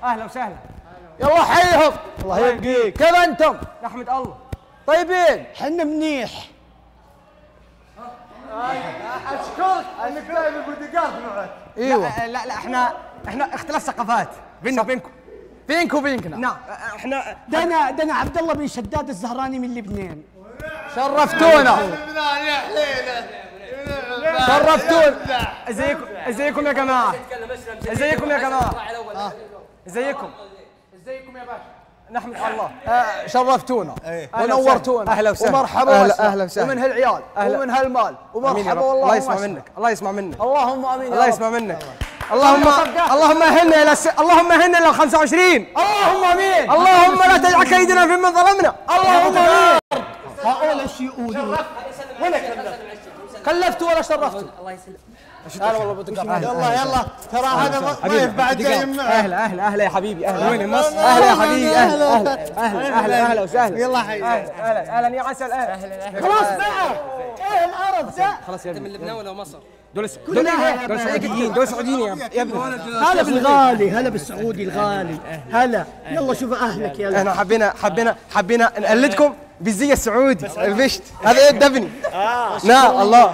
اهلا وسهلا. يلا حيهم. الله يبقيك. كيف انتم؟ نحمد الله. طيبين؟ حنا منيح. اشكرك انك جايب البوديجارد معك. ايوه. لا احنا اختلاف ثقافات بيننا وبينكم. فينك وبينكنا. نعم احنا دنا عبد الله بن شداد الزهراني من لبنان. شرفتونا. شرفتونا. ازيكم يا جماعه. ازيكم يا جماعه. ازيكم يا باشا. نحمد الله. شرفتونا ونورتونا. اهلا وسهلا. ومرحبا اهلا وسهلا. ومن هالعيال ومن هالمال ومرحبا والله. الله يسمع منك. الله يسمع منك. اللهم امين. الله يسمع منك. اللهم اهلنا الى 25. اللهم امين. اللهم لا تجعل كيدنا في من ظلمنا. اللهم امين. هؤلاء الشيوعيين. ولا كلفتوا ولا شرفتوا. الله يسلمك. هلا والله بوديجارد. يلا ترى هذا ضيف بعد جاي معه. اهلا يا حبيبي. اهلا وين مصر؟ اهلا يا حبيبي. اهلا وسهلا. يلا حي. اهلا يا عسل. اهلا. خلاص بقى. ايه القرف ده؟ خلاص يا ابني. من لبنان ولا مصر؟ دول سعوديين يا ابني. هلا بالغالي، هلا بالسعودي الغالي. هلا يلا شوف اهلك. يلا احنا حبينا نقلدكم بالزي السعودي البشت. هذا ايه الدبني. نعم الله.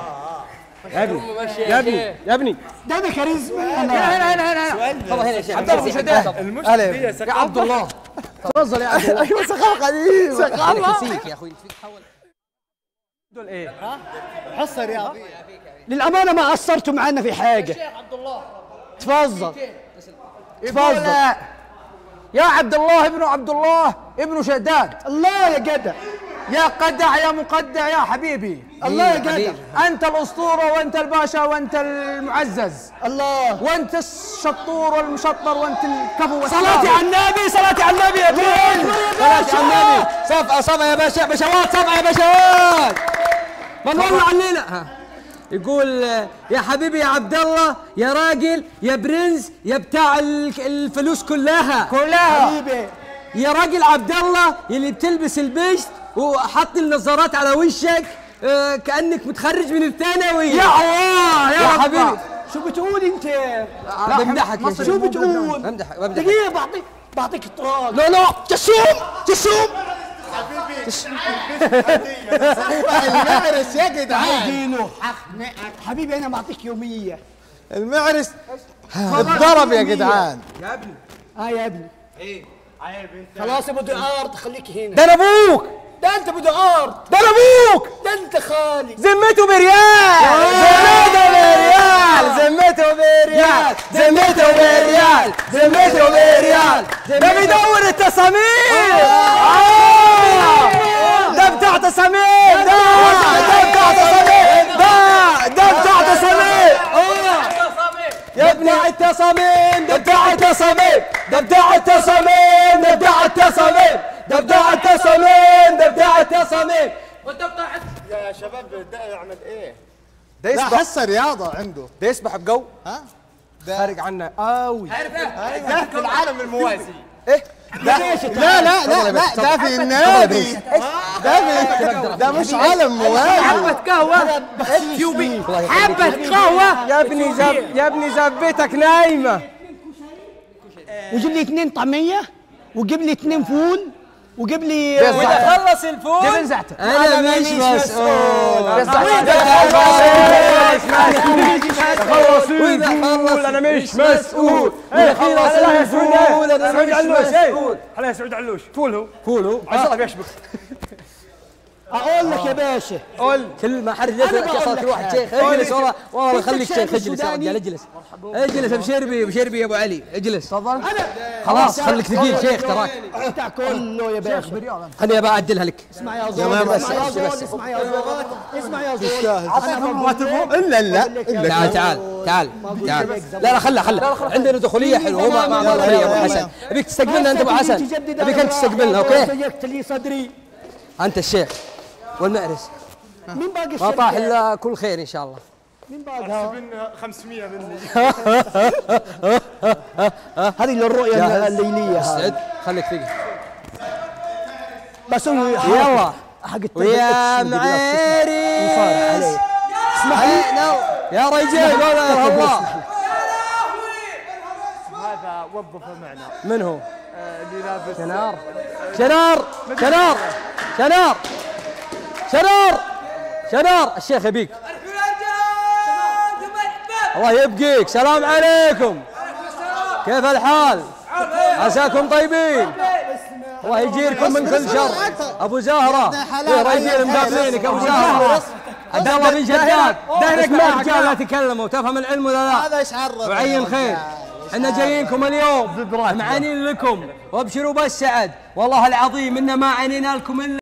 يا ابني ده كاريزما. هنا والله هنا يا شيخ. عبد الله بن شداد. يا عبد الله تفضل يا عبد الله. ايوه ثقافه قديمه. ثقافه يا اخوي تحول. دول ايه؟ حصه رياضيه. للامانه ما قصرتوا معنا في حاجه. تفضل. يا عبد الله ابن عبد الله ابن شداد. الله يا جدع. يا قدع يا مقدع يا حبيبي. الله يا جدع. انت الاسطوره وانت الباشا وانت المعزز. الله. وانت الشطور والمشطر وانت الكفو. صلاتي على النبي. صلاتي على النبي يا كل. صلاتي على النبي. صفقه يا باشا. بشوات صفقه يا باشوات. من والله علينا. يقول يا حبيبي يا عبد الله يا راجل يا برنس يا بتاع الفلوس كلها حبيبي يا راجل عبد الله اللي بتلبس البشت وحط النظارات على وشك كأنك متخرج من الثانوي. يا الله يا حبيبي. شو بتقول انت؟ بمدحك يا شيخ. شو بتقول؟ بمدحك. دقيقة بعطيك اطراق. لا جسوم المعرس يا جدعان. دينه حبيبي انا بعطيك يومية. المعرس اتضرب يا جدعان. يا ابني. يا ابني. ايه خلاص ابو ارض خليك هنا. ده انا ابوك. ده انت ابو ارض. ده انا ابوك. ده انت خالي. ذمته بريال. ده بيدور التصاميم. ده بتاع تصاميم. ده بتاع تصاميم. يا ابني التصاميم. ده بتاع التصاميم. وانت بتاع يا شباب ده يعمل ايه؟ ده لا يسبح. حصه رياضه عنده. ده يسبح بجو. ها؟ خارج عنا قوي. ده في العالم الموازي. ايه؟ لا ده في النادي. ده مش عالم موازي. حبة قهوة كيوبي. حبة قهوة يا ابني زبيتك نايمة. وجيب لي 2 طعمية وجيب لي 2 فول وجيب لي واذا خلص الفول جيب زعتر. انا مش مسؤول. انا مش مسؤول. سعود علوش. هلا سعود علوش. فول هو عسى بيشبك. اقول لك يا باشا. قول كلمة حرج صوت واحد شيخ. اجلس والله خليك شيخ. اجلس يا رجال اجلس بشربي يا ابو علي. اجلس تفضل. خلاص خليك ثقيل شيخ تراك. بتاع كله يا باشا. خليني ابى اعدلها لك. اسمع يا زول. اسمع يا زول. تعال لا خلها عندنا دخولية حلوة ما ظهرية ابو حسن. ابيك تستقبلنا انت ابو حسن. ابيك انت تستقبلنا اوكي. سيقت لي صدري. انت الشيخ والمعرس. مين باقي ما طاح الا كل خير ان شاء الله. مين باقي؟ 500 مني. هذه للرؤية الليلية. استعد خليك ثقيل. بس يلا ويا معرس. اسمح لي يا رجال والله الله. وظفه معنا. من هو؟ اللي لابس شنار شنار شنار شنار شنار شنار. الشيخ يبيك. الله يبقيك. سلام عليكم، كيف الحال؟ عساكم طيبين. الله يجيركم من كل شر. ابو زهره رجال مقابلينك. ابو زهره عبد الله بن شداد. اسمع رجال لا تكلموا، تفهم العلم ولا لا؟ هذا ايش عرف؟ وعين خير. احنا جايينكم اليوم معانين لكم، وابشروا بالسعد. والله العظيم ان ما عنينا لكم الا